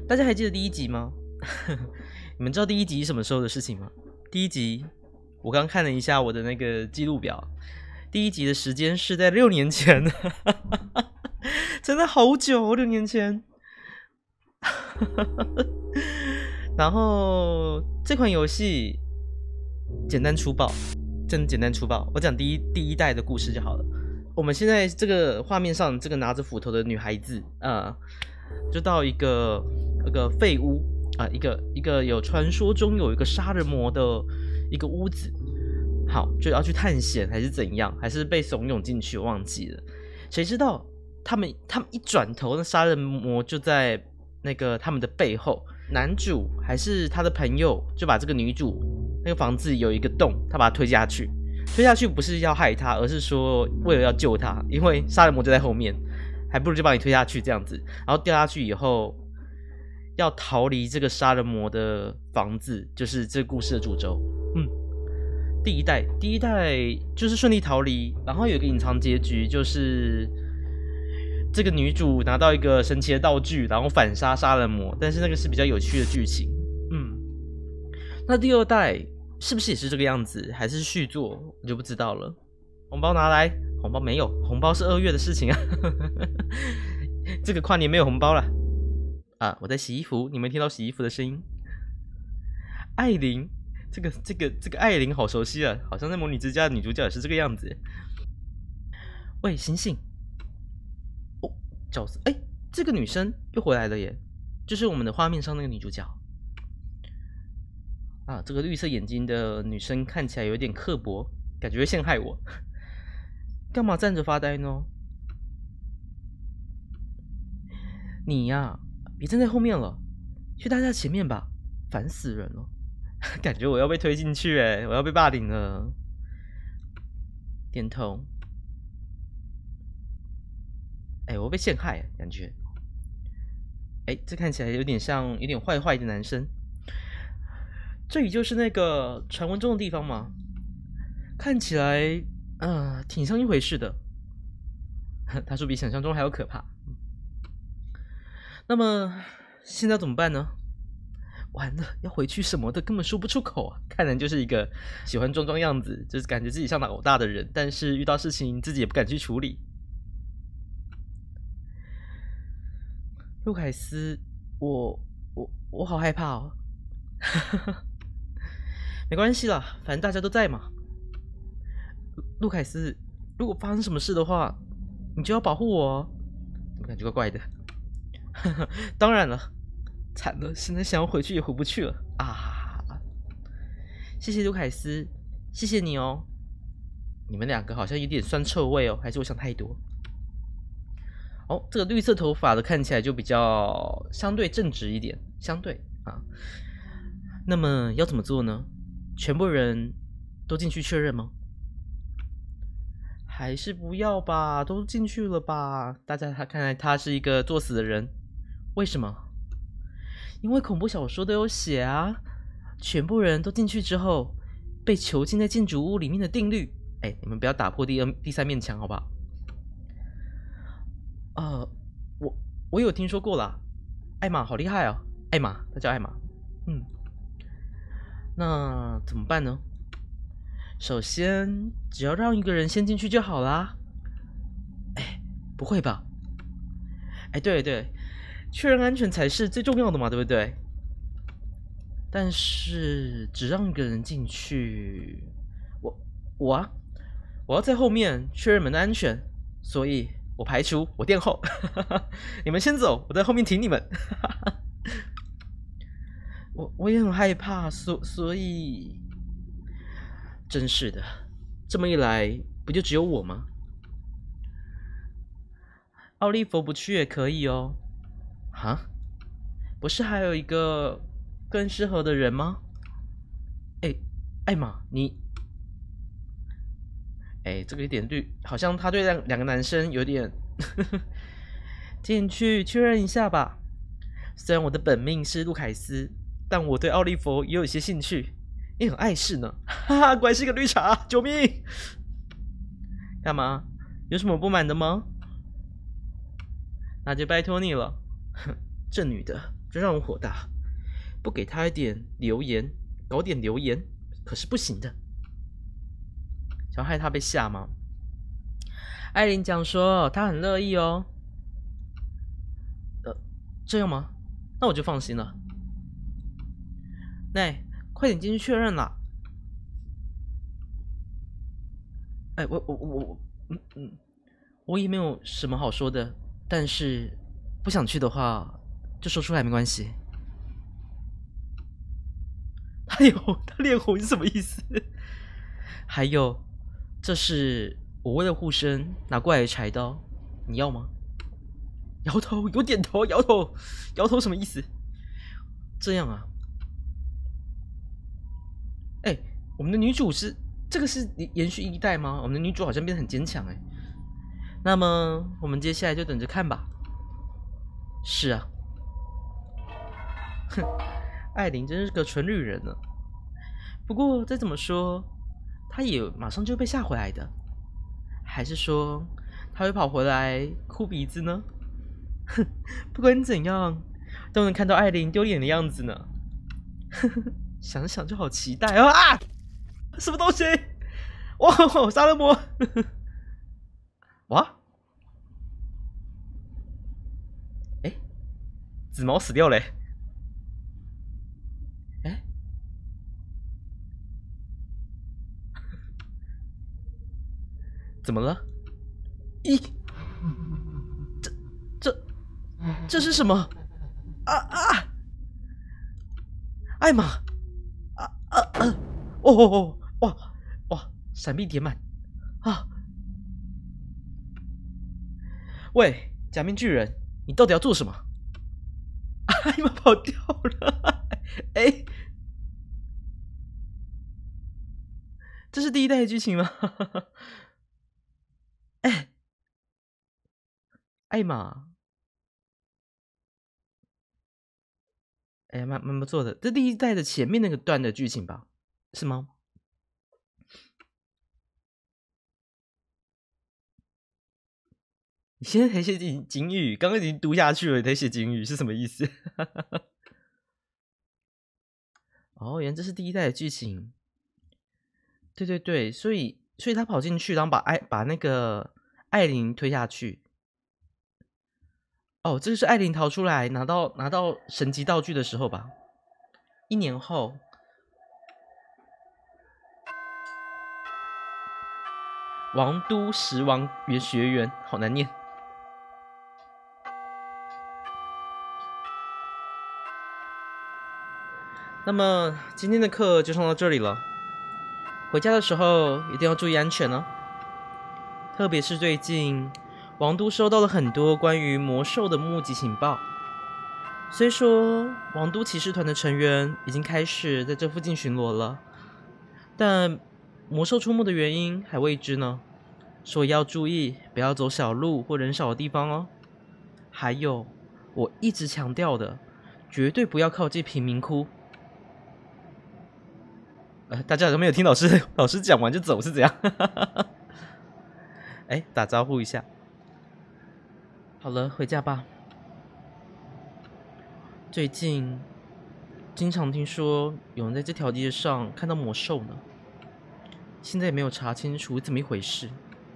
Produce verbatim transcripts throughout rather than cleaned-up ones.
大家还记得第一集吗？你们知道第一集是什么时候的事情吗？第一集我刚看了一下我的那个记录表，第一集的时间是在六年前，真的好久，六年前。然后这款游戏简单粗暴，真简单粗暴。我讲第一第一代的故事就好了。我们现在这个画面上，这个拿着斧头的女孩子，呃，就到一个那个废屋啊、呃，一个一个有传说中有一个杀人魔的一个屋子，好，就要去探险还是怎样，还是被怂恿进去，我忘记了。谁知道他们他们一转头，那杀人魔就在那个他们的背后。男主还是他的朋友就把这个女主那个房子有一个洞，他把她推下去。推下去不是要害她，而是说为了要救她，因为杀人魔就在后面，还不如就把你推下去这样子。然后掉下去以后，要逃离这个杀人魔的房子，就是这个故事的主轴。嗯，第一代，第一代就是顺利逃离，然后有一个隐藏结局，就是这个女主拿到一个神奇的道具，然后反杀杀人魔，但是那个是比较有趣的剧情。嗯，那第二代是不是也是这个样子，还是续作，我就不知道了。红包拿来，红包没有，红包是二月的事情啊。这个跨年没有红包了啊！我在洗衣服，你们听到洗衣服的声音。艾琳，这个这个这个艾琳好熟悉啊，好像在《魔女之家》的女主角也是这个样子。喂，醒醒！哦，角色，哎，这个女生又回来了耶，就是我们的画面上那个女主角。啊，这个绿色眼睛的女生看起来有点刻薄，感觉会陷害我。干嘛站着发呆呢？你呀、啊，别站在后面了，去大家前面吧，烦死人了。感觉我要被推进去哎，我要被霸凌了。点头。哎，我被陷害，感觉。哎，这看起来有点像有点坏坏的男生。这里就是那个传闻中的地方吗？看起来，呃，挺像一回事的。他说比想象中还要可怕。那么现在怎么办呢？完了，要回去什么的根本说不出口啊！看人就是一个喜欢装装样子，就是感觉自己像老大的人，但是遇到事情自己也不敢去处理。路凯斯，我我我好害怕哦。没关系啦，反正大家都在嘛。路凯斯，如果发生什么事的话，你就要保护我哦。怎么感觉怪怪的？当然了，惨了，现在想要回去也回不去了啊！谢谢卢凯斯，谢谢你哦。你们两个好像有点酸臭味哦，还是我想太多？哦，这个绿色头发的看起来就比较相对正直一点，相对啊。那么要怎么做呢？全部人都进去确认吗？还是不要吧，都进去了吧？大家他看来他是一个作死的人，为什么？因为恐怖小说都有写啊，全部人都进去之后被囚禁在建筑物里面的定律。哎，你们不要打破第二、第三面墙，好不好？呃，我我有听说过啦，艾玛好厉害哦，艾玛，她叫艾玛。嗯，那怎么办呢？首先，只要让一个人先进去就好啦。哎，不会吧？哎，对对，确认安全才是最重要的嘛，对不对？但是只让一个人进去，我我啊，我要在后面确认门的安全，所以我排除，我垫后。你们先走，我在后面挺你们。我我也很害怕，所所以。真是的，这么一来，不就只有我吗？奥利弗不去也可以哦。哈？不是还有一个更适合的人吗？哎，艾玛，你……哎，这个有点对，好像他对两两个男生有点……进去确认一下吧。虽然我的本命是路凯斯，但我对奥利弗也有一些兴趣。你很碍事呢，哈哈，果然是个绿茶，救命！干嘛？有什么不满的吗？那就拜托你了。哼，这女的这让我火大。不给他一点留言，搞点留言，可是不行的。想害他被吓吗？艾琳讲说他很乐意哦。呃，这样吗？那我就放心了。奈，快点进去确认啦。哎，我我我我，嗯嗯，我也没有什么好说的，但是不想去的话，就说出来没关系。他脸红，他脸红是什么意思？还有，这是我为了护身拿过来的柴刀，你要吗？摇头，有点头，摇头，摇头什么意思？这样啊？哎、欸，我们的女主是这个是延续一代吗？我们的女主好像变得很坚强哎。那么我们接下来就等着看吧。是啊，哼，艾琳真是个蠢女人呢。不过再怎么说，她也马上就被吓回来的。还是说她会跑回来哭鼻子呢？哼，不管怎样，都能看到艾琳丢脸的样子呢。呵呵，想想就好期待啊！啊，什么东西？哇，杀人魔！哇！哎，紫毛死掉嘞！哎，怎么了？咦，这这这是什么？啊啊！艾玛！啊啊啊！哦哦哦！哇哇！闪避点满啊！喂，假面巨人，你到底要做什么？艾玛跑掉了！哎，这是第一代的剧情吗？哎，艾玛，哎，蛮蛮不错的。这第一代的前面那个段的剧情吧？是吗？你现在才写警警语，刚刚已经读下去了，你才写警语是什么意思？哦，原来这是第一代的剧情。对对对，所以所以他跑进去，然后把艾把那个艾琳推下去。哦，这个是艾琳逃出来拿到拿到神级道具的时候吧？一年后，王都十王园学园，好难念。那么今天的课就上到这里了。回家的时候一定要注意安全哦。特别是最近，王都收到了很多关于魔兽的目击情报。虽说王都骑士团的成员已经开始在这附近巡逻了，但魔兽出没的原因还未知呢。所以要注意，不要走小路或人少的地方哦。还有，我一直强调的，绝对不要靠近贫民窟。呃，大家有没有听老师老师讲完就走是怎样？哎，打招呼一下。好了，回家吧。最近经常听说有人在这条街上看到魔兽呢，现在也没有查清楚怎么一回事。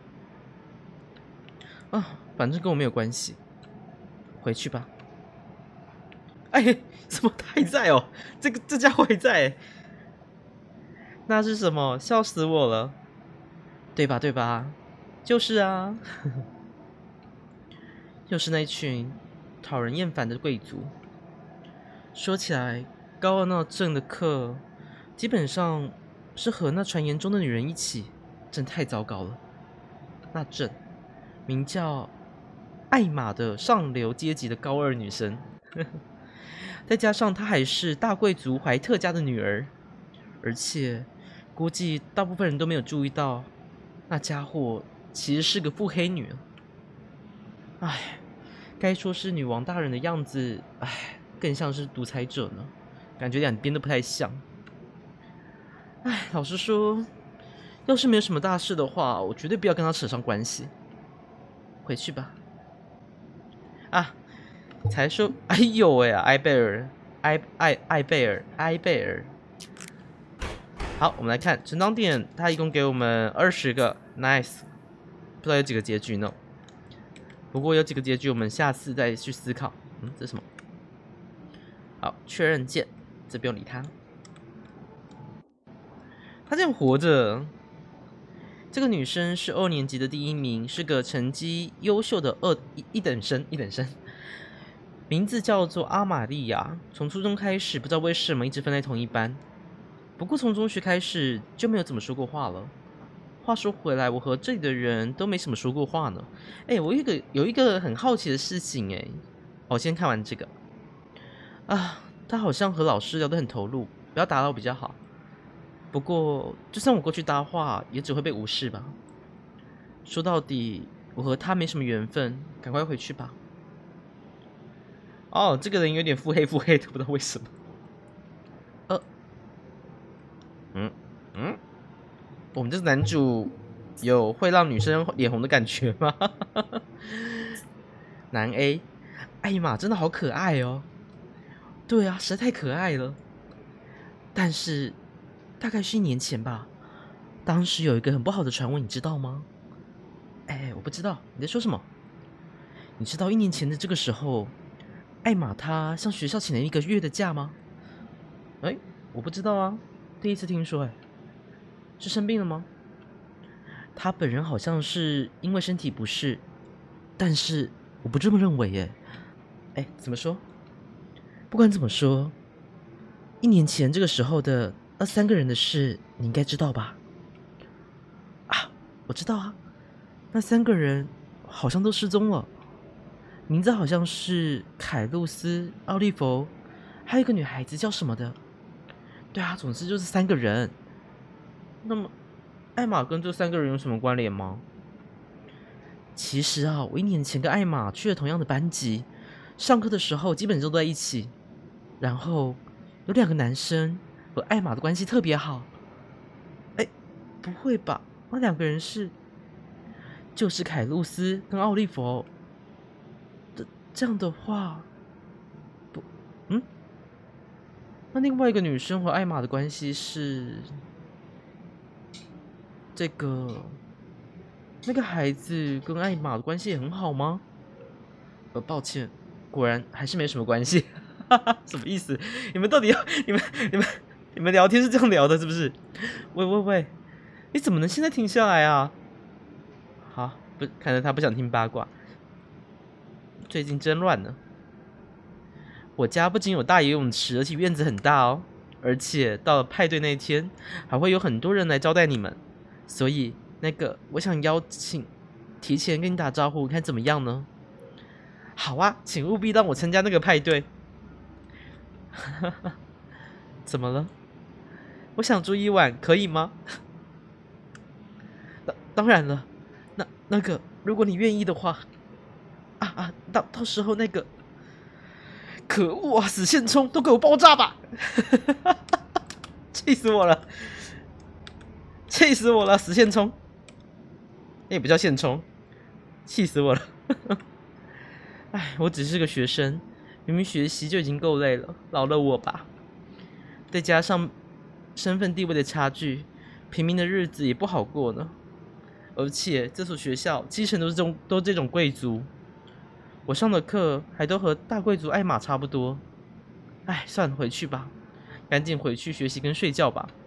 啊，反正跟我没有关系。回去吧。哎，怎么他还在哦？这个这家伙还在。那是什么？笑死我了，对吧？对吧？就是啊，又是那群讨人厌烦的贵族。说起来，高二那镇的课，基本上是和那传言中的女人一起，真太糟糕了。那镇名叫艾玛的上流阶级的高二女生，再加上她还是大贵族怀特家的女儿，而且估计大部分人都没有注意到，那家伙其实是个腹黑女。唉，该说是女王大人的样子，唉，更像是独裁者呢，感觉两边都不太像。唉，老实说，要是没有什么大事的话，我绝对不要跟他扯上关系。回去吧。啊， 才说，哎呦喂啊，埃贝尔，埃埃埃贝尔，埃贝尔。好，我们来看成长点，它一共给我们二十个 ，nice。不知道有几个结局呢？不过有几个结局，我们下次再去思考。嗯，这是什么？好，确认键，这不用理他。他这样活着。这个女生是二年级的第一名，是个成绩优秀的二一一等生，一等生。名字叫做阿玛利亚。从初中开始，不知道为什么一直分在同一班。不过从中学开始就没有怎么说过话了。话说回来，我和这里的人都没什么说过话呢。哎，我有一个有一个很好奇的事情哎，我先看完这个啊，他好像和老师聊得很投入，不要打扰比较好。不过就算我过去搭话，也只会被无视吧。说到底，我和他没什么缘分，赶快回去吧。哦，这个人有点腹黑腹黑的，不知道为什么。呃，嗯嗯。我们这个男主有会让女生脸红的感觉吗？男 A， 艾玛真的好可爱哦。对啊，实在太可爱了。但是大概是一年前吧，当时有一个很不好的传闻，你知道吗？哎，我不知道你在说什么。你知道一年前的这个时候，艾玛她向学校请了一个月的假吗？哎，我不知道啊，第一次听说。哎，是生病了吗？他本人好像是因为身体不适，但是我不这么认为耶。哎，怎么说？不管怎么说，一年前这个时候的那三个人的事，你应该知道吧？啊，我知道啊，那三个人好像都失踪了，名字好像是凯露丝、奥利弗，还有一个女孩子叫什么的。对啊，总之就是三个人。那么，艾玛跟这三个人有什么关联吗？其实啊，我一年前跟艾玛去了同样的班级，上课的时候基本都在一起。然后有两个男生和艾玛的关系特别好。哎，不会吧？那两个人是就是凯露丝跟奥利弗。这这样的话，不，嗯，那另外一个女生和艾玛的关系是这个那个孩子跟艾玛的关系也很好吗？呃，抱歉，果然还是没什么关系。什么意思？你们到底要你们你们你们聊天是这样聊的，是不是？喂喂喂，你怎么能现在停下来啊？好，不，看来他不想听八卦。最近真乱呢。我家不仅有大游泳池，而且院子很大哦。而且到了派对那天，还会有很多人来招待你们。所以那个，我想邀请，提前跟你打招呼，看怎么样呢？好啊，请务必让我参加那个派对。怎么了？我想住一晚，可以吗？当当然了，那那个，如果你愿意的话，啊啊，到到时候那个，可恶啊！死线冲，都给我爆炸吧！气死我了！气死我了！死线冲，也不叫线冲，气死我了！哎，我只是个学生，明明学习就已经够累了，饶了我吧！再加上身份地位的差距，平民的日子也不好过呢。而且这所学校七成都是这种都这种贵族，我上的课还都和大贵族艾玛差不多。哎，算了，回去吧，赶紧回去学习跟睡觉吧。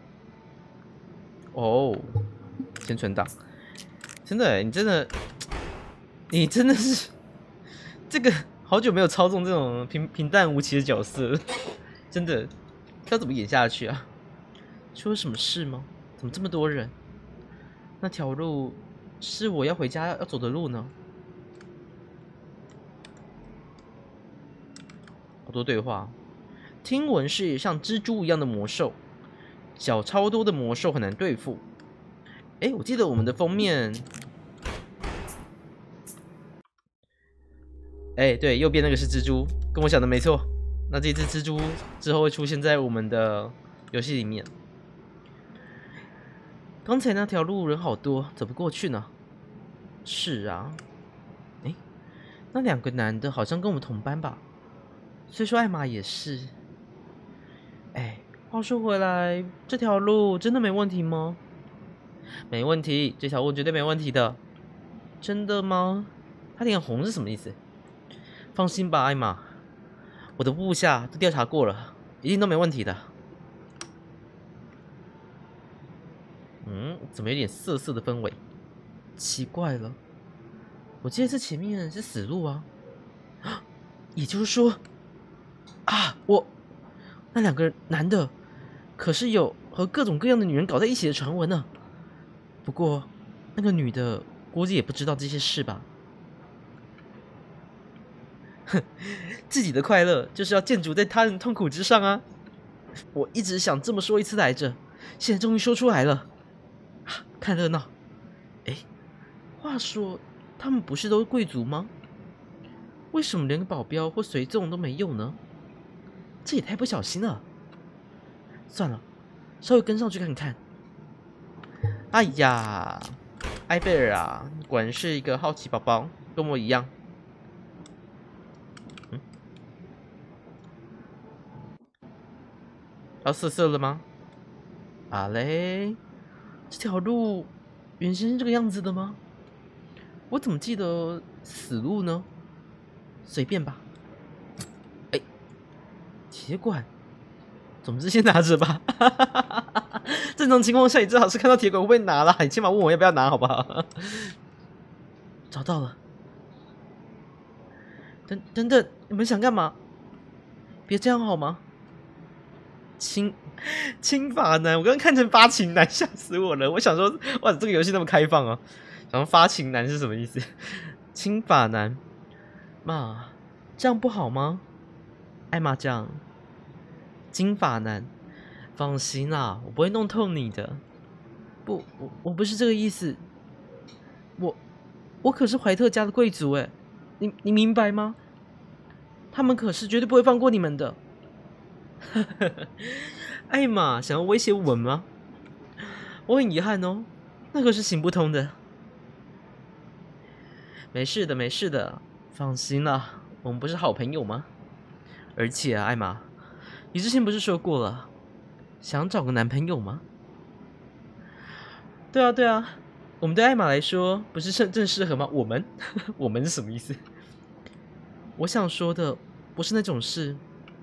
哦，先存档，真的，你真的，你真的是这个好久没有操纵这种平平淡无奇的角色了，真的，要怎么演下去啊？出了什么事吗？怎么这么多人？那条路是我要回家要走的路呢？好多对话，听闻是像蜘蛛一样的魔兽，脚超多的魔兽很难对付。哎，我记得我们的封面，哎，对，右边那个是蜘蛛，跟我想的没错。那这只蜘蛛之后会出现在我们的游戏里面。刚才那条路人好多，走不过去呢。是啊，哎， 那两个男的好像跟我们同班吧？虽说艾玛也是。哎，话说回来，这条路真的没问题吗？没问题，这条路绝对没问题的。真的吗？他脸红是什么意思？放心吧，艾玛，我的部下都调查过了，一定都没问题的。嗯，怎么有点涩涩的氛围？奇怪了，我记得这前面是死路啊。也就是说，啊，我那两个男的可是有和各种各样的女人搞在一起的传闻呢。不过，那个女的估计也不知道这些事吧？哼，自己的快乐就是要建筑在他人痛苦之上啊！我一直想这么说一次来着，现在终于说出来了。啊，看热闹。哎，话说，他们不是都是贵族吗？为什么连个保镖或随从都没有呢？这也太不小心了。算了，稍微跟上去看看。哎呀，埃贝尔啊，果然是一个好奇宝宝，跟我一样。嗯，要色色了吗？啊嘞，这条路原先是这个样子的吗？我怎么记得死路呢？随便吧。哎，铁管，总之先拿着吧。正常情况下，你最好是看到铁管会不会拿啦，你起码问我要不要拿，好不好？找到了。等等等，你们想干嘛？别这样好吗？青青发男，我刚刚看成发情男，吓死我了！我想说，哇，这个游戏那么开放啊！想说发情男是什么意思？青发男，妈，这样不好吗？艾玛这样，金发男，放心啦，我不会弄痛你的。不，我我不是这个意思。我我可是怀特家的贵族哎，你你明白吗？他们可是绝对不会放过你们的。艾玛想要威胁我们吗？我很遗憾哦，那个是行不通的。没事的，没事的，放心啦，我们不是好朋友吗？而且啊，艾玛，你之前不是说过了，想找个男朋友吗？对啊，对啊，我们对艾玛来说不是正正适合吗？我们，我们是什么意思？我想说的不是那种事。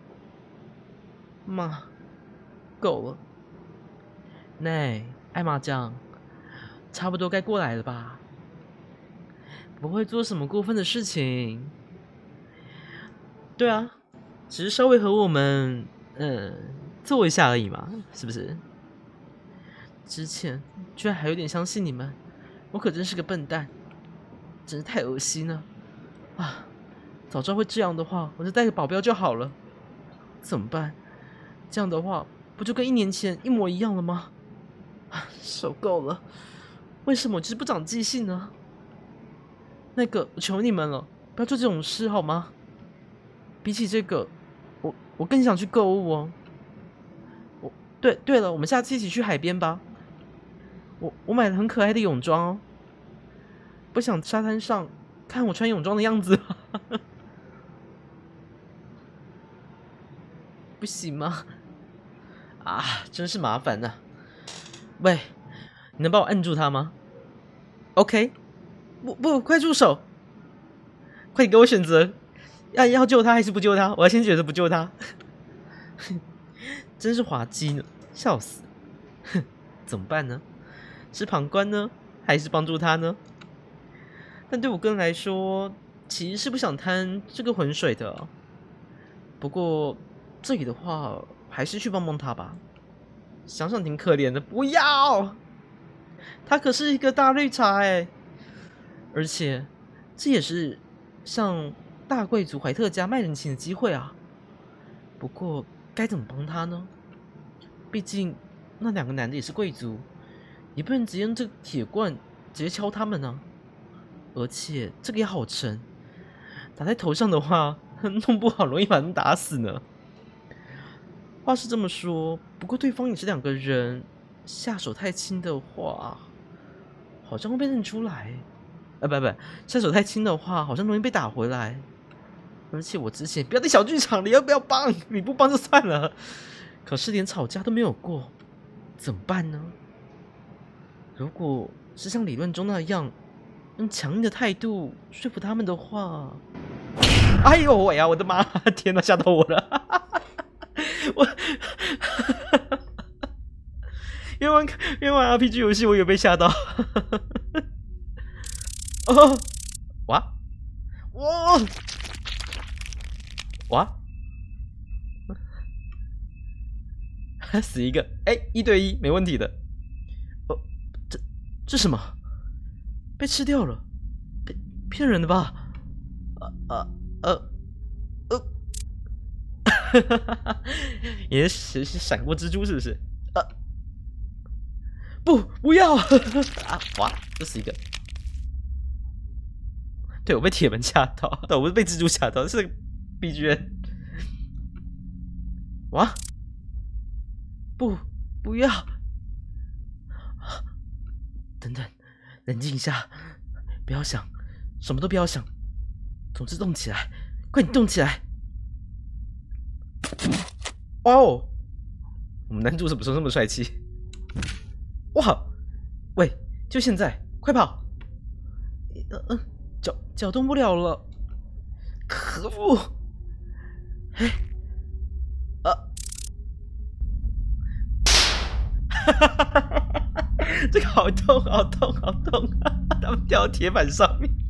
妈，够了。那艾玛酱，差不多该过来了吧？不会做什么过分的事情。对啊，只是稍微和我们嗯做一下而已嘛，是不是？之前居然还有点相信你们，我可真是个笨蛋，真是太恶心了啊！早知道会这样的话，我就带个保镖就好了。怎么办？这样的话，不就跟一年前一模一样了吗？啊，受够了！为什么我就是不长记性呢？那个，我求你们了，不要做这种事好吗？比起这个，我我更想去购物哦。我，对对了，我们下次一起去海边吧。我我买了很可爱的泳装哦，不想沙滩上看我穿泳装的样子。不行吗？啊，真是麻烦呐、啊！喂，你能帮我摁住他吗 ？OK， 不不，快住手！快点给我选择，要要救他还是不救他？我要先选择不救他。真是滑稽呢，笑死！哼，怎么办呢？是旁观呢，还是帮助他呢？但对我个人来说，其实是不想贪这个浑水的。不过这里的话，还是去帮帮他吧。想想挺可怜的，不要！他可是一个大绿茶哎，而且这也是向大贵族怀特家卖人情的机会啊。不过该怎么帮他呢？毕竟那两个男的也是贵族，也不能直接用这个铁棍直接敲他们啊。而且这个也好沉，打在头上的话，弄不好容易把人打死呢。话是这么说，不过对方也是两个人，下手太轻的话，好像会被认出来。 呃，不不，下手太轻的话，好像容易被打回来。而且我之前不要在小剧场里，要不要帮？你不帮就算了，可是连吵架都没有过，怎么办呢？如果是像理论中那样，用强硬的态度说服他们的话，哎呦喂呀，我的妈！天哪，吓到我了！我因为玩因为玩 R P G 游戏，我有被吓到。哦，哇哇哇！死一个！哎、欸，一对一没问题的。哦，这这什么？被吃掉了？被骗人的吧？呃呃呃呃，也是闪过蜘蛛是不是？呃，不，不要！啊，哇，这是一个。对，我被铁门吓到，对，我不是被蜘蛛吓到，是 B G M。哇！不，不要！等等，冷静一下，不要想，什么都不要想。总之动起来，快点动起来！哇哦，我们男主什么时候那么帅气？哇！喂，就现在，快跑！嗯、呃、嗯，脚脚动不了了，可恶！哎，啊！哈哈哈哈哈！这个好痛，好痛，好痛！他们掉到铁板上面。